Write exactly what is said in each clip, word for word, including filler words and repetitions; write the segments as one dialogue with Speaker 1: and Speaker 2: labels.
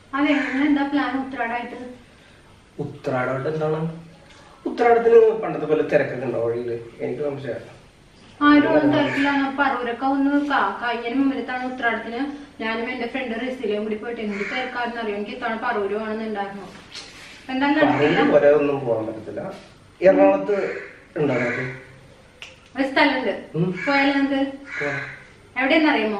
Speaker 1: അതെ, എന്താ പ്ലാൻ ഉത്രാടായിട്ട്?
Speaker 2: ഉത്രാടായിട്ട് എന്താണ്? ഉത്രാടത്തിന് പണ്ടത്തെ പോലെ തിരക്കൊക്കെ ഉണ്ടോ വഴിയില്? എനിക്ക് സംശയമാണ്.
Speaker 1: ആരും ഒന്നും തിരക്കില്ല. പറൂരൊക്കെ ഒന്ന് കഴിഞ്ഞതിന് മുമ്പിലത്താണ് ഉത്രാടത്തിന് ഞാനും എന്റെ ഫ്രണ്ട് റെസിലും കൂടി പോയിട്ട് എന്ത് തിരക്കാരെന്ന് അറിയാം. എനിക്ക് ഇത്തവണ പറൂര് വേണമെന്നുണ്ടായിരുന്നു. എന്തായാലും
Speaker 2: ഒന്നും പോകാൻ പറ്റത്തില്ല. എറണാകുളത്ത് ഉണ്ടാകും
Speaker 1: ഒരു സ്ഥലമുണ്ട്, പോയാലോ നമുക്ക്? എവിടെയെന്ന് അറിയാമോ?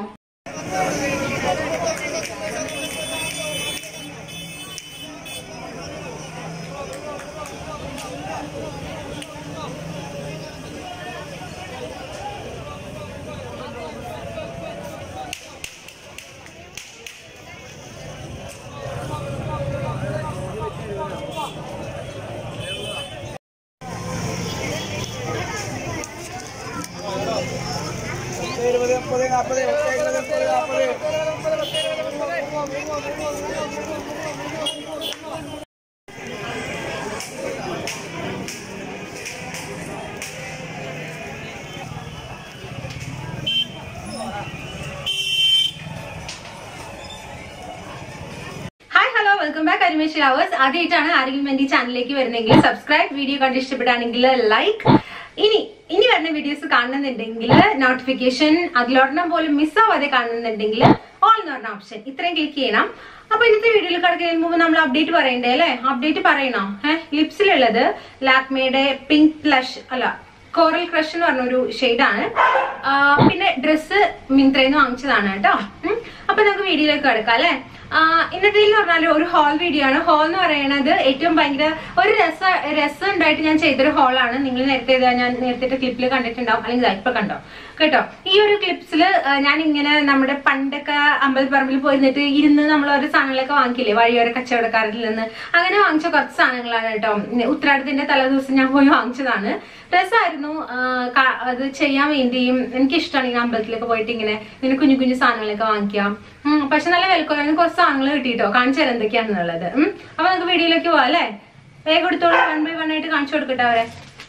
Speaker 1: വെൽക്കം ബാക്ക് അരിമേഷ് ലവേഴ്സ്. ആദ്യമായിട്ടാണ് ആരെങ്കിലും എന്റെ ചാനലിലേക്ക് വരുന്നെങ്കിൽ സബ്സ്ക്രൈബ്, വീഡിയോ കണ്ട് ഇഷ്ടപ്പെടുകയാണെങ്കിൽ ലൈക്ക്. ഇനി ഇനി വരുന്ന വീഡിയോസ് കാണുന്നുണ്ടെങ്കിൽ നോട്ടിഫിക്കേഷൻ അതിലൊരെണ്ണം പോലും മിസ്സാവാതെ കാണുന്നുണ്ടെങ്കിൽ ഓൾ എന്ന് പറഞ്ഞ ഓപ്ഷൻ ഇത്രയും ക്ലിക്ക് ചെയ്യണം. അപ്പൊ ഇന്നത്തെ വീഡിയോയിൽ കിടക്കുന്നതിന് മുമ്പ് നമ്മൾ അപ്ഡേറ്റ് പറയണ്ടേ അല്ലെ? അപ്ഡേറ്റ് പറയണോ? ഏഹ് ലിപ്സിലുള്ളത് ലാക്മേയുടെ പിങ്ക് ഫ്ലഷ് അല്ല കോറൽ ക്രഷ് എന്ന് പറഞ്ഞൊരു ഷെയ്ഡാണ്. പിന്നെ ഡ്രസ്സ് മിന്ത്രയിൽ വാങ്ങിച്ചതാണ് കേട്ടോ. അപ്പൊ നമുക്ക് വീഡിയോയിലേക്ക് കിടക്കാം അല്ലെ? ഇന്നത്തെ എന്ന് പറഞ്ഞാൽ ഒരു ഹോൾ വീഡിയോ ആണ്. ഹോൾ എന്ന് പറയുന്നത് ഏറ്റവും ഭയങ്കര ഒരു രസ രസം ഉണ്ടായിട്ട് ഞാൻ ചെയ്തൊരു ഹോളാണ്. നിങ്ങൾ നേരത്തെ ഞാൻ നേരത്തെ ക്ലിപ്പിൽ കണ്ടിട്ടുണ്ടാവും, അല്ലെങ്കിൽ ഇപ്പൊ കണ്ടോ കേട്ടോ. ഈ ഒരു ക്ലിപ്സില് ഞാൻ ഇങ്ങനെ നമ്മുടെ പണ്ടൊക്കെ അമ്പലപ്പറമ്പിൽ പോയിരുന്നിട്ട് ഇരുന്ന് നമ്മൾ ഓരോ സാധനങ്ങളൊക്കെ വാങ്ങിക്കില്ലേ വഴിയോര കച്ചവടക്കാരിൽ നിന്ന്, അങ്ങനെ വാങ്ങിച്ച കുറച്ച് സാധനങ്ങളാണ് കേട്ടോ. ഉത്രാടത്തിന്റെ തലേദിവസം ഞാൻ പോയി വാങ്ങിച്ചതാണ്. രസമായിരുന്നു അത് ചെയ്യാൻ വേണ്ടിയും. എനിക്കിഷ്ടമാണ് ഇങ്ങനെ അമ്പലത്തിലൊക്കെ പോയിട്ട് ഇങ്ങനെ ഇങ്ങനെ കുഞ്ഞു കുഞ്ഞു സാധനങ്ങളൊക്കെ വാങ്ങിക്കാം. പക്ഷെ നല്ല വിലക്കുറവിന് കുറച്ച് സാധനങ്ങൾ കിട്ടിട്ടോ. കാണിച്ചു തരാം എന്തൊക്കെയാണെന്നുള്ളത്. അപ്പൊ നമുക്ക് വീഡിയോയിലേക്ക് പോവാം അല്ലെ? വേഗം എടുത്തോളൂ, വൺ ബൈ വൺ ആയിട്ട് കാണിച്ചു കൊടുക്കട്ടെ അവരെ.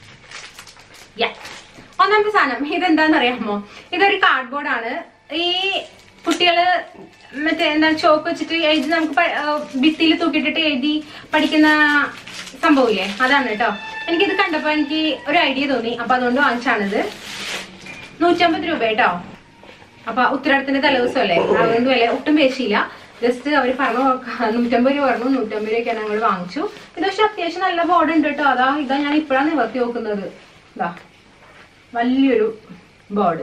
Speaker 1: ഒന്നാമത്തെ സാധനം ഇതെന്താന്നറിയാമോ? ഇതൊരു കാർഡ്ബോർഡ് ആണ്. ഈ കുട്ടികള് മറ്റേ എന്താ ചോക്ക് വെച്ചിട്ട് എഴുതി നമുക്ക് ഭിത്തിയിൽ തൂക്കിയിട്ടിട്ട് എഴുതി പഠിക്കുന്ന സംഭവമില്ലേ, അതാണ് കേട്ടോ. എനിക്കിത് കണ്ടപ്പോ എനിക്ക് ഒരു ഐഡിയ തോന്നി, അപ്പൊ അതുകൊണ്ട് വാങ്ങിച്ചാണിത്. നൂറ്റമ്പത് രൂപ കേട്ടോ. അപ്പൊ ഉത്തരാടത്തിന്റെ തലേദിവസം അല്ലേ, അതുകൊണ്ട് വില ഒട്ടും പേശിയില്ല. ജസ്റ്റ് അവർ പറഞ്ഞു നൂറ്റമ്പത് രൂപ പറഞ്ഞു. നൂറ്റമ്പത് രൂപയ്ക്കാണ് ഞങ്ങൾ വാങ്ങിച്ചു. ഇത് പക്ഷെ അത്യാവശ്യം നല്ല ബോർഡ് ഉണ്ട് കേട്ടോ. അതാ ഇതാ ഞാൻ ഇപ്പോഴാണ് നിവർത്തി നോക്കുന്നത്. ഇതാ വലിയൊരു ബോർഡ്.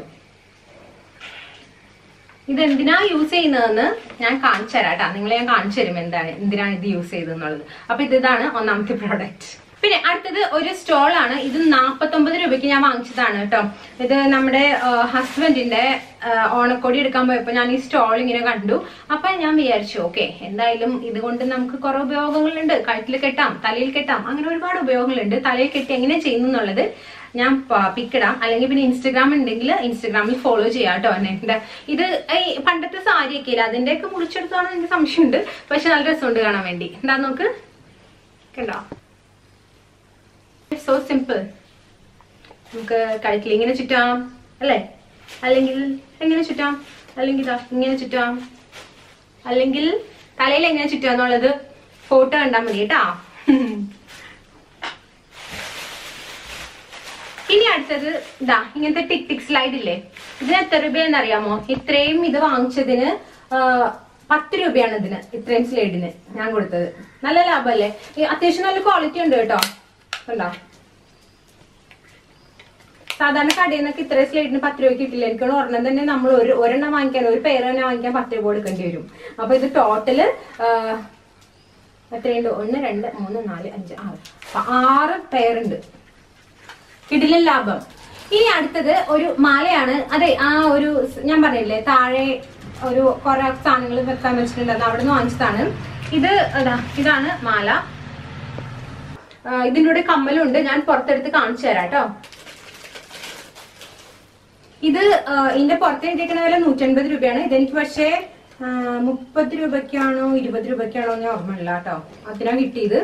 Speaker 1: ഇതെന്തിനാ യൂസ് ചെയ്യുന്നതെന്ന് ഞാൻ കാണിച്ചു തരാം കേട്ടോ. നിങ്ങളെ ഞാൻ കാണിച്ചു തരും എന്താണ് എന്തിനാണ് ഇത് യൂസ് ചെയ്തതെന്നുള്ളത്. അപ്പൊ ഇതാണ് ഒന്നാമത്തെ പ്രോഡക്റ്റ്. പിന്നെ അടുത്തത് ഒരു സ്റ്റോൾ ആണ്. ഇത് നാപ്പത്തൊമ്പത് രൂപയ്ക്ക് ഞാൻ വാങ്ങിച്ചതാണ് കേട്ടോ. ഇത് നമ്മുടെ ഹസ്ബൻഡിന്റെ ഓണക്കോടി എടുക്കാൻ പോയപ്പോ ഞാൻ ഈ സ്റ്റോൾ ഇങ്ങനെ കണ്ടു. അപ്പൊ ഞാൻ വിചാരിച്ചു ഓക്കെ എന്തായാലും ഇതുകൊണ്ട് നമുക്ക് കുറെ ഉപയോഗങ്ങളുണ്ട്. കഴുത്തിൽ കെട്ടാം, തലയിൽ കെട്ടാം, അങ്ങനെ ഒരുപാട് ഉപയോഗങ്ങളുണ്ട്. തലയിൽ കെട്ടി എങ്ങനെ ചെയ്യുന്നു എന്നുള്ളത് ഞാൻ പിക്കിടാം. അല്ലെങ്കിൽ പിന്നെ ഇൻസ്റ്റഗ്രാം ഉണ്ടെങ്കിൽ ഇൻസ്റ്റഗ്രാമിൽ ഫോളോ ചെയ്യാം കേട്ടോ. എന്റെ ഇത് ഈ പണ്ടത്തെ സാരിയൊക്കെ ഇല്ല, അതിന്റെയൊക്കെ മുറിച്ചെടുത്താണെന്ന് എനിക്ക് സംശയമുണ്ട്. പക്ഷെ നല്ല രസമുണ്ട് കാണാൻ വേണ്ടി. എന്താ നോക്ക്, കണ്ടോ? So simple. നമുക്ക് കഴുത്തിൽ ഇങ്ങനെ ചുറ്റാം അല്ലെ, അല്ലെങ്കിൽ എങ്ങനെ ചുറ്റാം, അല്ലെങ്കിൽ ഇതാ ഇങ്ങനെ ചുറ്റാം, അല്ലെങ്കിൽ തലയിൽ എങ്ങനെ ചുറ്റാന്നുള്ളത് ഫോട്ടോ കണ്ടാൽ മതി കേട്ടാ. ഇനി അടുത്തത് ഇതാ ഇങ്ങനത്തെ ടിക് ടിക് സ്ലൈഡ് ഇല്ലേ, ഇതിന് എത്ര രൂപയെന്ന് അറിയാമോ? ഇത്രയും ഇത് വാങ്ങിച്ചതിന് പത്ത് രൂപയാണ് ഇതിന്, ഇത്രയും സ്ലൈഡിന് ഞാൻ കൊടുത്തത്. നല്ല ലാഭമല്ലേ? അത്യാവശ്യം നല്ല ക്വാളിറ്റി ഉണ്ട് കേട്ടോ. കണ്ടോ? സാധാരണ കടയിൽ നിന്നൊക്കെ ഇത്രയും സ്ലൈഡിന് പത്ത് രൂപ കിട്ടില്ല. എനിക്ക് ഒരെണ്ണം തന്നെ നമ്മൾ ഒരു ഒരെണ്ണം വാങ്ങിക്കാൻ, ഒരു പേര് തന്നെ വാങ്ങിക്കാൻ പത്ത് രൂപ കൊടുക്കേണ്ടി വരും. അപ്പൊ ഇത് ടോട്ടല് എത്രയുണ്ട്? ഒന്ന് രണ്ട് മൂന്ന് നാല് അഞ്ച് ആറ് ആറ് പേരുണ്ട്. കിടിലൻ ലാഭം. ഇനി അടുത്തത് ഒരു മാലയാണ്. അതെ, ആ ഒരു ഞാൻ പറഞ്ഞില്ലേ താഴെ ഒരു കുറെ സാധനങ്ങൾ വെക്കാൻ വെച്ചിട്ടുണ്ട്, അവിടെ നിന്ന് വാങ്ങിച്ചതാണ്. ഇത് അതാ ഇതാണ് മാല. ഇതിൻ്റെ കൂടെ കമ്മലുണ്ട്. ഞാൻ പുറത്തെടുത്ത് കാണിച്ചു തരാം കേട്ടോ. ഇത് ഇതിന്റെ പുറത്ത് എഴുതിയിരിക്കുന്ന വില നൂറ്റൻപത് രൂപയാണ്. ഇതെനിക്ക് പക്ഷേ മുപ്പത് രൂപയ്ക്കാണോ ഇരുപത് രൂപയ്ക്കാണോ എന്ന് ഓർമ്മയില്ല കേട്ടോ. അതിനാണ് കിട്ടിയത്.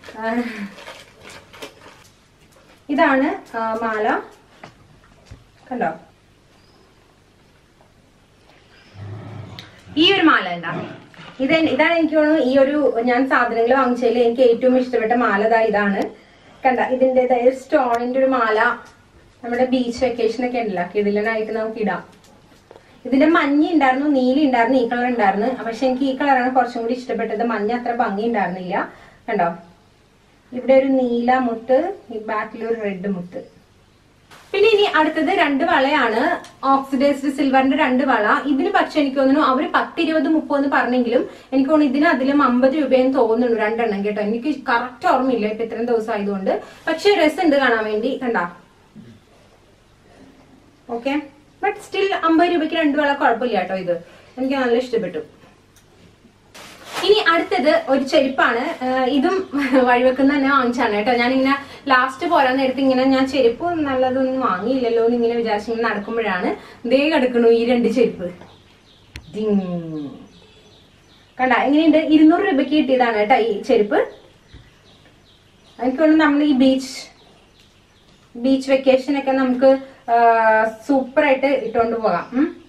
Speaker 1: ഇതാണ് മാല, കണ്ടോ? ഈ ഒരു മാല എന്താ ഇത് ഇതാണ് എനിക്ക് തോന്നുന്നു ഈ ഒരു ഞാൻ സാധനങ്ങൾ വാങ്ങിച്ചതിൽ എനിക്ക് ഏറ്റവും ഇഷ്ടപ്പെട്ട മാല ദാ ഇതാണ്. കണ്ട ഇതിന്റെ സ്റ്റോണിന്റെ ഒരു മാല നമ്മുടെ ബീച്ച് വെക്കേഷൻ ഒക്കെ ഉണ്ടല്ലോ കിടിലനായിട്ട് നമുക്ക് ഇടാം. ഇതിന്റെ മഞ്ഞ ഉണ്ടായിരുന്നു, നീല ഉണ്ടായിരുന്നു, ഈ കളർ ഉണ്ടായിരുന്നു. പക്ഷെ എനിക്ക് ഈ കളറാണ് കുറച്ചും കൂടി ഇഷ്ടപ്പെട്ടത്. മഞ്ഞ അത്ര ഭംഗി ഉണ്ടായിരുന്നില്ല. കണ്ടോ ഇവിടെ ഒരു നീല മുത്ത്, ഈ ബാക്കിൽ ഒരു റെഡ് മുത്ത്. പിന്നെ ഇനി അടുത്തത് രണ്ട് വളയാണ്, ഓക്സിഡൈസ്ഡ് സിൽവറിന്റെ രണ്ട് വള. ഇതിന് പക്ഷെ എനിക്ക് തോന്നുന്നു അവര് പത്ത് ഇരുപത് മുപ്പതെന്ന് പറഞ്ഞെങ്കിലും എനിക്ക് തോന്നുന്നു ഇതിന് അതിലും അമ്പത് രൂപയെന്ന് തോന്നുന്നു രണ്ടെണ്ണം കേട്ടോ. എനിക്ക് കറക്റ്റ് ഓർമ്മയില്ല ഇപ്പൊ ഇത്രയും ദിവസം ആയതുകൊണ്ട്. പക്ഷെ രസമുണ്ട് കാണാൻ വേണ്ടി. കണ്ടാ ഓക്കെ. ബട്ട് സ്റ്റിൽ അമ്പത് രൂപയ്ക്ക് രണ്ട് വള കുഴപ്പമില്ല കേട്ടോ. ഇത് എനിക്ക് നല്ല ഇഷ്ടപ്പെട്ടു. ഇനി അടുത്തത് ഒരു ചെരുപ്പാണ്. ഇതും വഴിവെക്കുന്ന തന്നെ വാങ്ങിച്ചാണ് കേട്ടോ. ഞാനിങ്ങനെ ലാസ്റ്റ് പോരാൻ നേരത്തെ ഇങ്ങനെ ഞാൻ ചെരുപ്പ് നല്ലതൊന്നും വാങ്ങിയില്ലല്ലോ എന്ന് ഇങ്ങനെ വിചാരിച്ചിങ്ങനെ നടക്കുമ്പോഴാണ് ദേ കിടക്കണു ഈ രണ്ട് ചെരുപ്പ്. കണ്ട എങ്ങനെയുണ്ട്? ഇരുന്നൂറ് രൂപയ്ക്ക് കിട്ടിയതാണ് കേട്ടോ ഈ ചെരുപ്പ്. എനിക്ക് തോന്നുന്നു നമ്മൾ ഈ ബീച്ച് ബീച്ച് വെക്കേഷൻ ഒക്കെ നമുക്ക് സൂപ്പർ ആയിട്ട് ഇട്ടുകൊണ്ട് പോകാം.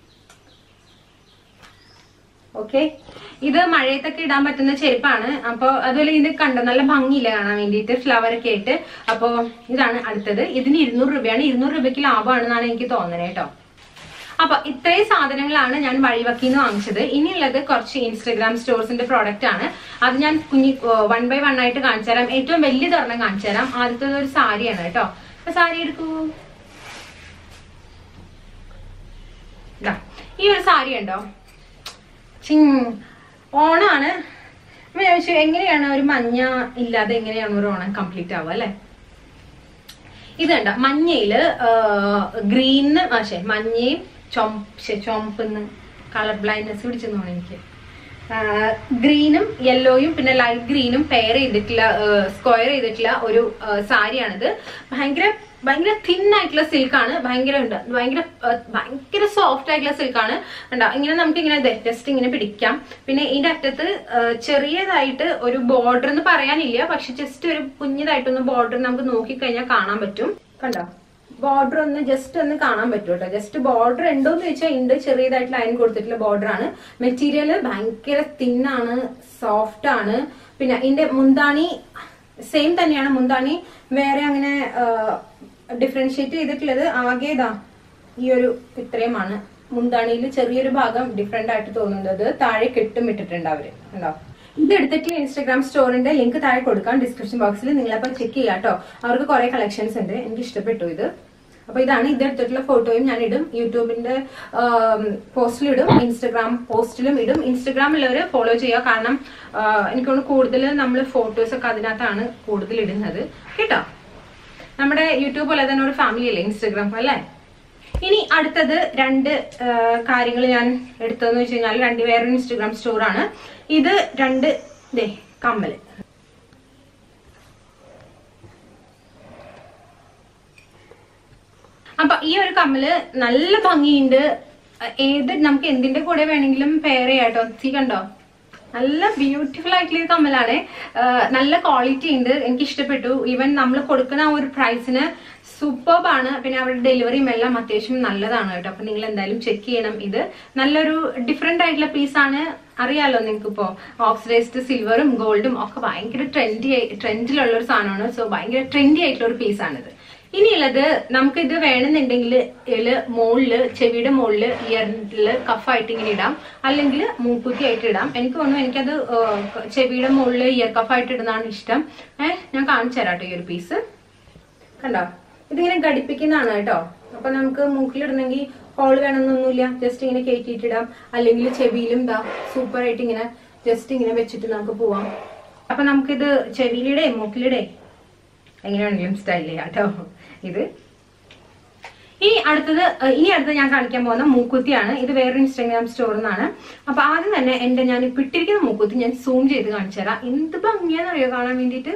Speaker 1: ഓക്കെ, ഇത് മഴയത്തൊക്കെ ഇടാൻ പറ്റുന്ന ചെരുപ്പാണ്. അപ്പൊ അതുപോലെ ഇത് കണ്ടോ നല്ല ഭംഗിയില്ല കാണാൻ വേണ്ടിയിട്ട് ഫ്ലവർ ഒക്കെ ആയിട്ട്. അപ്പൊ ഇതാണ് അടുത്തത്. ഇതിന് ഇരുന്നൂറ് രൂപയാണ്. ഇരുന്നൂറ് രൂപയ്ക്ക് ലാഭമാണെന്നാണ് എനിക്ക് തോന്നുന്നത് കേട്ടോ. അപ്പൊ ഇത്രയും സാധനങ്ങളാണ് ഞാൻ വഴിവക്കിന്ന് വാങ്ങിച്ചത്. ഇനിയുള്ളത് കുറച്ച് ഇൻസ്റ്റഗ്രാം സ്റ്റോഴ്സിന്റെ പ്രോഡക്റ്റ് ആണ്. അത് ഞാൻ കുഞ്ഞി വൺ ബൈ വൺ ആയിട്ട് കാണിച്ചു തരാം. ഏറ്റവും വലിയ തുറന്ന് കാണിച്ചു തരാം. ആദ്യത്തെ ഒരു സാരിയാണ് കേട്ടോ. അപ്പൊ സാരി എടുക്കൂ. ഈ ഒരു സാരി ഉണ്ടോ? ഓണാണ്. അപ്പൊ ഞാൻ ചോദിച്ചു എങ്ങനെയാണ് ഒരു മഞ്ഞ ഇല്ലാതെ എങ്ങനെയാണ് ഒരു ഓണം കംപ്ലീറ്റ് ആവുക അല്ലെ? ഇതുണ്ട മഞ്ഞയില് ഗ്രീന് പക്ഷെ മഞ്ഞയും ചൊമ്പ് ചുമപ്പെന്ന് കളർ ബ്ലൈൻഡ്നെസ് പിടിച്ചെന്ന് തോന്നുന്നു എനിക്ക്. ഗ്രീനും യെല്ലോയും പിന്നെ ലൈറ്റ് ഗ്രീനും പെയർ ചെയ്തിട്ടുള്ള സ്ക്വയർ ചെയ്തിട്ടുള്ള ഒരു സാരിയാണിത്. ഭയങ്കര ഭയങ്കര തിൻ ആയിട്ടുള്ള സിൽക്കാണ്. ഭയങ്കര ഉണ്ട് ഭയങ്കര ഭയങ്കര സോഫ്റ്റ് ആയിട്ടുള്ള സിൽക്കാണ്. ഉണ്ടാ ഇങ്ങനെ നമുക്ക് ഇങ്ങനെ ജസ്റ്റ് ഇങ്ങനെ പിടിക്കാം. പിന്നെ ഇതിന്റെ അറ്റത്ത് ചെറിയതായിട്ട് ഒരു ബോർഡർ എന്ന് പറയാനില്ല, പക്ഷെ ജസ്റ്റ് ഒരു കുഞ്ഞതായിട്ടൊന്ന് ബോർഡർ നമുക്ക് നോക്കിക്കഴിഞ്ഞാൽ കാണാൻ പറ്റും. കണ്ടോ ബോർഡർ ഒന്ന് ജസ്റ്റ് ഒന്ന് കാണാൻ പറ്റും കേട്ടോ. ജസ്റ്റ് ബോർഡർ ഉണ്ടോ എന്ന് ചോദിച്ചാൽ ഉണ്ട്. ചെറിയതായിട്ട് ലൈൻ കൊടുത്തിട്ടുള്ള ബോർഡർ ആണ്. മെറ്റീരിയൽ ഭയങ്കര തിന്നാണ്, സോഫ്റ്റ് ആണ്. പിന്നെ ഇതിന്റെ മുന്താണി സെയിം തന്നെയാണ്. മുന്താണി വേറെ അങ്ങനെ ഡിഫറൻഷിയേറ്റ് ചെയ്തിട്ടുള്ളത് ആകെ ഇതാ ഈ ഒരു ഇത്രയുമാണ്. മുന്താണിയിൽ ചെറിയൊരു ഭാഗം ഡിഫറെന്റ് ആയിട്ട് തോന്നുന്നത്. താഴെ കെട്ടും ഇട്ടിട്ടുണ്ട് അവര്. ഉണ്ടോ? ഇത് എടുത്തിട്ട് ഇൻസ്റ്റാഗ്രാം സ്റ്റോറിന്റെ ലിങ്ക് താഴെ കൊടുക്കാം ഡിസ്ക്രിപ്ഷൻ ബോക്സിൽ. നിങ്ങളപ്പോൾ ചെക്ക് ചെയ്യാം കേട്ടോ. അവർക്ക് കുറെ കളക്ഷൻസ് ഉണ്ട്. എനിക്ക് ഇഷ്ടപ്പെട്ടു ഇത്. അപ്പൊ ഇതാണ് ഇത് എടുത്തിട്ടുള്ള ഫോട്ടോയും ഞാൻ ഇടും. യൂട്യൂബിന്റെ പോസ്റ്റിലിടും, ഇൻസ്റ്റാഗ്രാം പോസ്റ്റിലും ഇടും. ഇൻസ്റ്റാഗ്രാമിലുള്ളവര് ഫോളോ ചെയ്യുക. കാരണം എനിക്കൊന്ന് കൂടുതൽ നമ്മൾ ഫോട്ടോസ് ഒക്കെ അതിനകത്താണ് കൂടുതൽ ഇടുന്നത് കേട്ടോ. നമ്മുടെ യൂട്യൂബ് പോലെ തന്നെ ഒരു ഫാമിലി അല്ലേ ഇൻസ്റ്റാഗ്രാം അല്ലേ? ഇനി അടുത്തത് രണ്ട് കാര്യങ്ങൾ ഞാൻ എടുത്തതെന്ന് വെച്ച് കഴിഞ്ഞാൽ രണ്ട് വേറൊരു ഇൻസ്റ്റാഗ്രാം സ്റ്റോറാണ്. ഇത് രണ്ട് ദേ കമ്മല്. അപ്പൊ ഈ ഒരു കമ്മല് നല്ല ഭംഗിയുണ്ട്. ഏത് നമുക്ക് എന്തിന്റെ കൂടെ വേണമെങ്കിലും പെയർ ചെയ്യാട്ടോ. സീ കണ്ടോ നല്ല ബ്യൂട്ടിഫുൾ ആയിട്ടുള്ള കമ്മലാണ്. നല്ല ക്വാളിറ്റി ഉണ്ട്. എനിക്ക് ഇഷ്ടപ്പെട്ടു. ഈവൻ നമ്മൾ കൊടുക്കുന്ന ആ ഒരു പ്രൈസിന് സൂപ്പർബാണ്. പിന്നെ അവരുടെ ഡെലിവറിയും എല്ലാം അത്യാവശ്യം നല്ലതാണ് കേട്ടോ. അപ്പൊ നിങ്ങൾ എന്തായാലും ചെക്ക് ചെയ്യണം. ഇത് നല്ലൊരു ഡിഫറെന്റ് ആയിട്ടുള്ള പീസാണ്. അറിയാലോ നിങ്ങൾക്ക് ഇപ്പോ ഓക്സിഡൈസ്ഡ് സിൽവറും ഗോൾഡും ഒക്കെ ഭയങ്കര ട്രെൻഡി ട്രെൻഡിലുള്ള ഒരു സാധനമാണ്. സോ ഭയങ്കര ട്രെൻഡി ആയിട്ടുള്ള ഒരു പീസാണിത്. ഇനിയുള്ളത് നമുക്ക് ഇത് വേണമെന്നുണ്ടെങ്കിൽ ഇതില് മുകളില് ചെവിയുടെ മുകളില് ഇയറില് കഫായിട്ട് ഇങ്ങനെ ഇടാം, അല്ലെങ്കിൽ മൂക്കുത്തി ആയിട്ട് ഇടാം. എനിക്ക് തോന്നുന്നു എനിക്കത് ചെവിയുടെ മുകളില് ഇയർ കഫായിട്ട് ഇടുന്നതാണ് ഇഷ്ടം. ഏഹ് ഞാൻ കാണിച്ചു തരാം കേട്ടോ ഈ ഒരു പീസ്. കണ്ടോ ഇതിങ്ങനെ ഘടിപ്പിക്കുന്നതാണ് കേട്ടോ. അപ്പൊ നമുക്ക് മൂക്കിലിടണമെങ്കിൽ ഹോൾ വേണമെന്നൊന്നുമില്ല. ജസ്റ്റ് ഇങ്ങനെ കയറ്റിയിട്ടിടാം. അല്ലെങ്കിൽ ചെവിയിലും ഇതാ സൂപ്പർ ആയിട്ട് ഇങ്ങനെ ജസ്റ്റ് ഇങ്ങനെ വെച്ചിട്ട് നമുക്ക് പോവാം. അപ്പൊ നമുക്കിത് ചെവിയിലിടെ മൂക്കിലിടെ എങ്ങനെയാണെങ്കിലും സ്റ്റൈൽ ചെയ്യാം കേട്ടോ ഇത്. ഇനി അടുത്തത് ഇനി അടുത്തത് ഞാൻ കാണിക്കാൻ പോകുന്ന മൂക്കുത്തിയാണ്. ഇത് വേറൊരു ഇൻസ്റ്റാഗ്രാം സ്റ്റോറിൽ നിന്നാണ്. അപ്പൊ ആദ്യം തന്നെ എന്റെ ഞാൻ ഇപ്പൊ ഇട്ടിരിക്കുന്ന മൂക്കുത്തി ഞാൻ സൂം ചെയ്ത് കാണിച്ചു തരാം. എന്ത് ഭംഗിയാന്നറിയോ കാണാൻ വേണ്ടിട്ട്.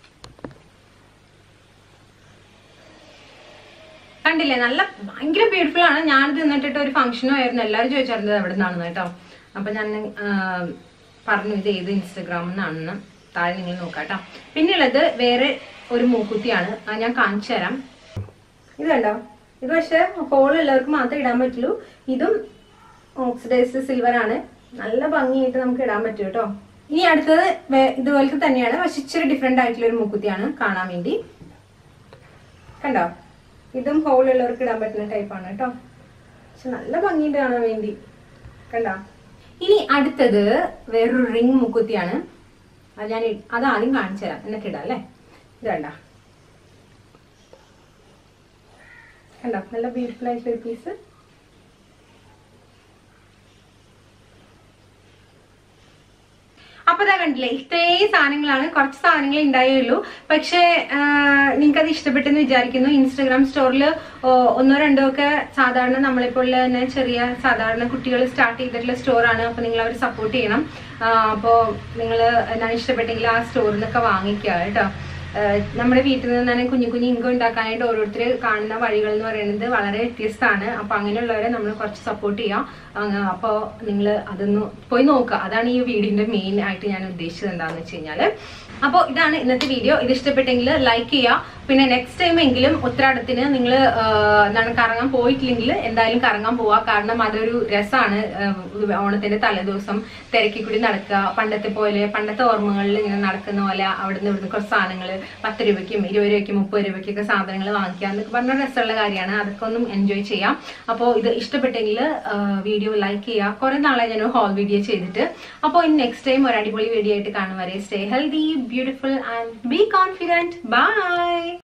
Speaker 1: കണ്ടില്ലേ നല്ല ഭയങ്കര ബ്യൂട്ടിഫുൾ ആണ്. ഞാനിത് നിന്നിട്ടിട്ട് ഒരു ഫംഗ്ഷനും ആയിരുന്നു. എല്ലാവരും ചോദിച്ചായിരുന്നത് എവിടെ നിന്നാണെന്ന് കേട്ടോ. അപ്പൊ ഞാൻ പറഞ്ഞു ഇത് ഏത് ഇൻസ്റ്റാഗ്രാമിൽ നിന്നാണെന്ന്. താഴെ നിങ്ങൾ നോക്കാം കേട്ടോ. പിന്നെയുള്ളത് വേറെ ഒരു മൂക്കുത്തിയാണ്. ഞാൻ കാണിച്ചു തരാം. ഇത് കണ്ടോ ഇത് പക്ഷെ ഹോൾ ഉള്ളവർക്ക് മാത്രമേ ഇടാൻ പറ്റുള്ളൂ. ഇതും ഓക്സിഡൈസ്ഡ് സിൽവർ ആണ്. നല്ല ഭംഗിയായിട്ട് നമുക്ക് ഇടാൻ പറ്റും കേട്ടോ. ഇനി അടുത്തത് ഇതുപോലത്തെ തന്നെയാണ്, പക്ഷെ ഇച്ചിരി ഡിഫറെന്റ് ആയിട്ടുള്ള ഒരു മൂക്കുത്തിയാണ് കാണാൻ വേണ്ടി. കണ്ടോ, ഇതും ഹോളുള്ളവർക്ക് ഇടാൻ പറ്റുന്ന ടൈപ്പാണ് കേട്ടോ. പക്ഷെ നല്ല ഭംഗിയുണ്ട് കാണാൻ വേണ്ടി. കണ്ടോ. ഇനി അടുത്തത് വേറൊരു റിംഗ് മൂക്കുത്തിയാണ്. അത് ഞാൻ അത് ആദ്യം കാണിച്ചു തരാം എന്നിട്ട് ഇടാം അല്ലേ. ഇത് കണ്ട, കണ്ടോ നല്ല ബ്യൂട്ടിഫുൾ ആയിട്ടുള്ള ഒരു പീസ്. അപ്പൊ ഇതാ കണ്ടില്ലേ, ഇത്രയും സാധനങ്ങളാണ്, കുറച്ച് സാധനങ്ങൾ ഉണ്ടായുള്ളൂ. പക്ഷെ നിങ്ങൾക്ക് അത് ഇഷ്ടപ്പെട്ടെന്ന് വിചാരിക്കുന്നു. ഇൻസ്റ്റാഗ്രാം സ്റ്റോറിൽ ഒന്നോ രണ്ടോ ഒക്കെ സാധാരണ നമ്മളിപ്പോൾ തന്നെ ചെറിയ സാധാരണ കുട്ടികൾ സ്റ്റാർട്ട് ചെയ്തിട്ടുള്ള സ്റ്റോറാണ്. അപ്പൊ നിങ്ങൾ അവർ സപ്പോർട്ട് ചെയ്യണം. അപ്പോൾ നിങ്ങൾ എന്താണ് ഇഷ്ടപ്പെട്ടെങ്കിൽ ആ സ്റ്റോറിൽ നിന്നൊക്കെ വാങ്ങിക്കുക കേട്ടോ. നമ്മുടെ വീട്ടിൽ നിന്ന് തന്നെ കുഞ്ഞു കുഞ്ഞു ഇൻകം ഉണ്ടാക്കാനായിട്ട് ഓരോരുത്തർ കാണുന്ന വഴികൾ എന്ന് പറയുന്നത് വളരെ വ്യത്യസ്തമാണ്. അപ്പൊ അങ്ങനെയുള്ളവരെ നമ്മൾ കുറച്ച് സപ്പോർട്ട് ചെയ്യാം. അപ്പോൾ നിങ്ങൾ അതൊന്ന് പോയി നോക്കുക. അതാണ് ഈ വീഡിയോന്റെ മെയിൻ ആയിട്ട് ഞാൻ ഉദ്ദേശിച്ചത് എന്താണെന്ന് വെച്ച് കഴിഞ്ഞാൽ. അപ്പോൾ ഇതാണ് ഇന്നത്തെ വീഡിയോ. ഇത് ഇഷ്ടപ്പെട്ടെങ്കിൽ ലൈക്ക് ചെയ്യുക. പിന്നെ നെക്സ്റ്റ് ടൈം എങ്കിലും ഉത്രാടത്തിന് നിങ്ങൾ എന്താണ് കറങ്ങാൻ പോയിട്ടില്ലെങ്കിൽ എന്തായാലും കറങ്ങാൻ പോവുക. കാരണം അതൊരു രസമാണ്. ഓണത്തിന്റെ തലേദിവസം തിരക്കി കൂടി നടക്കുക. പണ്ടത്തെ പോലെ പണ്ടത്തെ ഓർമ്മകളിൽ ഇങ്ങനെ നടക്കുന്ന പോലെ അവിടുന്ന് ഇവിടുന്ന് കുറച്ച് സാധനങ്ങൾ പത്ത് രൂപയ്ക്കും ഇരുപത് രൂപയ്ക്കും മുപ്പത് രൂപയ്ക്കൊക്കെ സാധനങ്ങൾ വാങ്ങിക്കുക എന്നൊക്കെ പറഞ്ഞ രസമുള്ള കാര്യമാണ്. അതൊക്കെ ഒന്നും എൻജോയ് ചെയ്യാം. അപ്പോൾ ഇത് ഇഷ്ടപ്പെട്ടെങ്കിൽ വീഡിയോ ലൈക്ക് ചെയ്യുക. കുറെ നാളെ ഞാൻ ഹോൾ വീഡിയോ ചെയ്തിട്ട്. അപ്പോൾ ഇനി നെക്സ്റ്റ് ടൈം ഒരു അടിപൊളി വീഡിയോ ആയിട്ട് കാണും വരെ stay healthy, beautiful and be confident. Bye.